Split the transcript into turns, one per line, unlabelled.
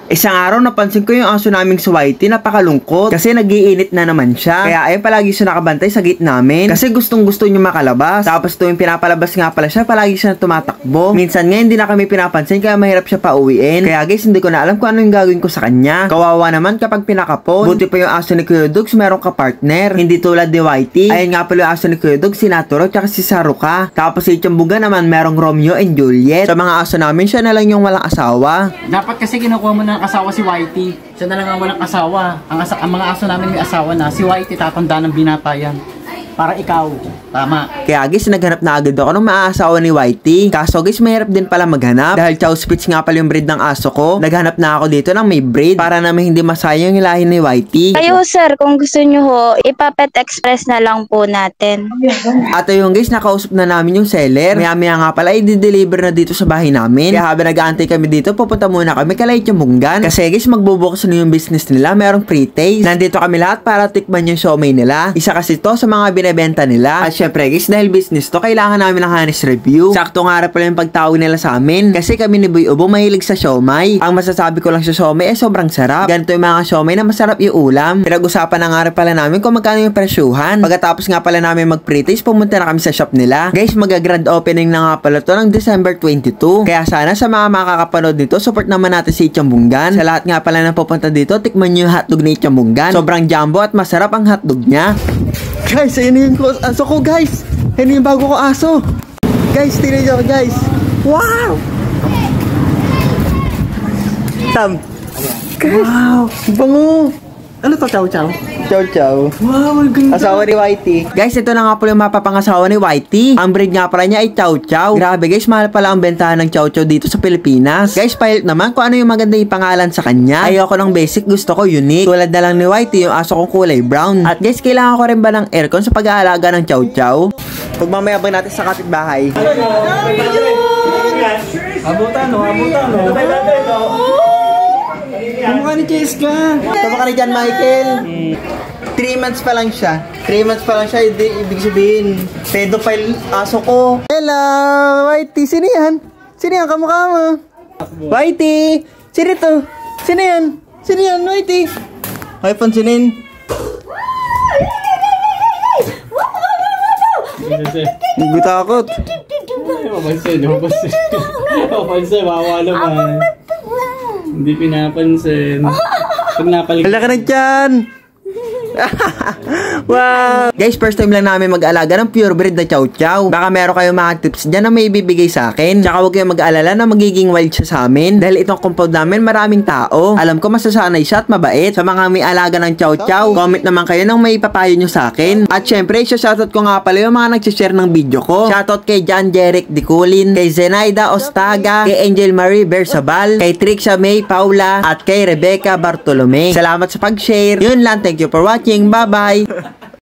Isang araw napansin ko yung aso naming si Whitey, napakalungkot kasi nagiinit na naman siya. Kaya ay palagi siya nakabantay sa gate namin kasi gustong gusto niya makalabas. Tapos tuwing pinapalabas nga pala siya, palagi siya tumatakbo. Minsan nga hindi na kami pinapansin kaya mahirap siya pauwiin. Kaya guys, hindi ko na alam kung ano yung gagawin ko sa kanya. Kawawa naman kapag pinakapon. Buti pa yung aso ni Kuya Dogs meron ka partner, hindi tulad ni Whitey. Ayun nga pala yung aso ni Kuya Dogs, si Naturo tsaka si Saruka. Tapos si Chambuga naman merong Romeo and Juliet. Sa mga aso namin, siya na lang yung walang asawa.
Dapat kasi kinukuha mo na asawa si Whitey. Siya na lang ang walang asawa. Ang mga aso namin may asawa na. Si Whitey tatanda ng binata yan. Para ikaw. Tama.
Kaya guys, naghanap na agad ako ng maaasawa ni Whitey. Kaso guys, mahirap din pala maghanap. Dahil Chow Spitz nga pala yung breed ng aso ko. Naghanap na ako dito ng may breed para naman hindi masayang yung lahi ni Whitey.
Kayo sir, kung gusto nyo ho, ipapet express na lang po natin.
At yung guys, nakausap na namin yung seller. Maya-maya nga pala, i-deliver na dito sa bahay namin. Kaya habang nag-aantay kami dito, pupunta muna kami kay Chambugan. Kasi guys, magbubukas na yung business nila. Merong pre-taste. Nandito kami lahat para tikman yung siomay nila. Isa kasi to sa mga binebenta nila. At syempre guys, dahil business to, kailangan namin ng honest review. Sakto nga rin pala yung pagtawag nila sa amin. Kasi kami ni Boy Ubo mahilig sa siomay. Ang masasabi ko lang sa siomay ay sobrang sarap. Ganito yung mga siomay na masarap yung ulam. Pinag-usapan na nga rin pala namin kung magkano yung presyuhan. Pagkatapos nga pala namin mag-pre-taste, pumunta na kami sa shop nila. Guys, mag-grand opening na nga pala to ng December 22. Kaya sana sa mga makakapanood dito, support naman natin si Chambugan. Sa lahat nga pala na pupunta dito, tikman nyo yung hotdog ni Chambugan. Sobrang jumbo at masarap ang hotdog niya. Guys, ayun yung aso ko guys. Ayun yung bago ko aso. Guys, tingnan nyo guys. Wow! Sam. Wow! Bango! Ano to, chow chow? Chow chow. Wow, ang ganda. Asawa ni Whitey. Guys, ito na nga pala yung mapapangasawa ni Whitey. Ang breed nga pala niya ay chow chow. Grabe guys, mahal pala ang bentahan ng chow chow dito sa Pilipinas. Guys, pilot naman kung ano yung maganda yung pangalan sa kanya. Ayoko ng basic, gusto ko unique. Tulad na lang ni Whitey, yung aso kong kulay brown. At guys, kailangan ko rin ba ng aircon sa pag-aalaga ng chow chow? Pagmamayabang natin sa kapitbahay.
Abutan no.
Kumukha ni Cheska. Kumukha ni John Michael. 3 months pa lang siya. 3 months pa lang siya. Ibig sabihin, pedophile aso ko. Hello, Whitey. Sino yan? Sino yan? Kamukha mo. Whitey. Sino to? Sino yan? Sino yan, Whitey? Ay, pansinin. Hindi takot.
Mapansin, wawa naman. Hindi pinapansin. Pag napalik.
Hala ka na dyan! Wow! Guys, first time lang namin mag-alaga ng purebred na chow chow. Baka meron kayong mga tips dyan na may bibigay sa akin. Tsaka huwag kayong mag-alala na magiging wild siya sa amin. Dahil itong compound namin maraming tao. Alam ko masasanay siya at mabait. Sa mga may alaga ng chow chow, comment naman kayo ng may papayo nyo sa akin. At syempre, shoutout ko nga pala yung mga nagsishare ng video ko. Shoutout kay John Jeric Diculin, kay Zenaida Ostaga, kay Angel Marie Bersabal, kay Trixia May Paula, at kay Rebecca Bartolome. Salamat sa pag-share. Yun lang, thank you for watching. Bye-bye!